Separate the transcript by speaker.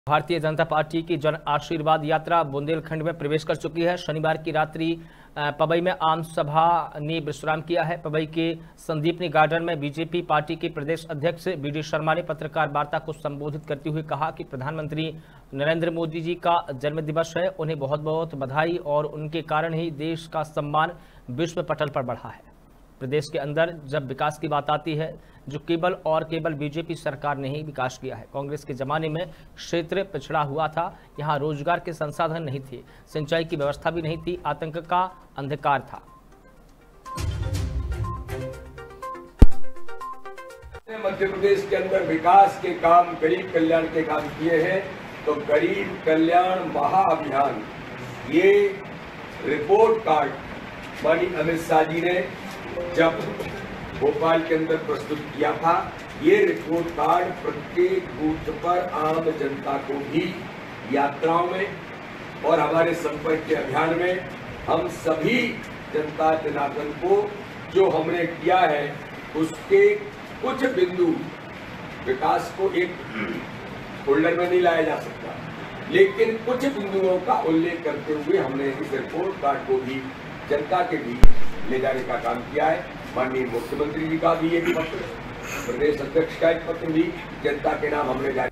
Speaker 1: Bharatiya Janata party की जन आशीर्वाद यात्रा बुंदेलखंड में प्रवेश कर चुकी है। शनिवार की रात्रि पवई में आम सभा ने विश्राम किया है। पवई के संदीपनी गार्डन में बीजेपी पार्टी के प्रदेश अध्यक्ष वी.डी. शर्मा ने पत्रकार वार्ता को संबोधित करते हुए कहा कि प्रधानमंत्री नरेंद्र मोदी जी का जन्मदिवस है, उन्हें बहुत बहुत बधाई और उनके कारण ही देश का सम्मान विश्व पटल पर बढ़ा है। प्रदेश के अंदर जब विकास की बात आती है, जो केवल और केवल बीजेपी सरकार ने ही विकास किया है। कांग्रेस के जमाने में क्षेत्र पिछड़ा हुआ था, यहाँ रोजगार के संसाधन नहीं थे, सिंचाई की व्यवस्था भी नहीं थी, आतंक का अंधकार था।
Speaker 2: मध्य प्रदेश के अंदर विकास के काम, गरीब कल्याण के काम किए हैं, तो गरीब कल्याण महाअभियान ये रिपोर्ट कार्ड माननीय अमित शाह जी ने जब भोपाल के अंदर प्रस्तुत किया था, ये रिपोर्ट कार्ड प्रत्येक बूथ पर आम जनता को भी यात्राओं में और हमारे संपर्क के अभियान में हम सभी जनता जनार्दन को जो हमने किया है उसके कुछ बिंदु, विकास को एक फोल्डर में नहीं लाया जा सकता, लेकिन कुछ बिंदुओं का उल्लेख करते हुए हमने इस रिपोर्ट कार्ड को भी जनता के बीच ले जाने का काम किया है। माननीय मुख्यमंत्री जी का भी एक पत्र, प्रदेश अध्यक्ष का एक पत्र भी जनता के नाम हमने जारी